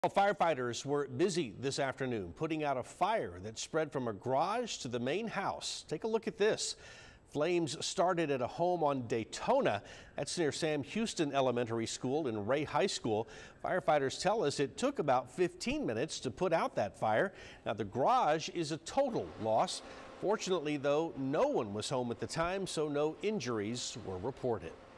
Well, firefighters were busy this afternoon putting out a fire that spread from a garage to the main house. Take a look at this. Flames started at a home on Daytona. That's near Sam Houston Elementary School and Ray High School. Firefighters tell us it took about 15 minutes to put out that fire. Now, the garage is a total loss. Fortunately, though, no one was home at the time, so no injuries were reported.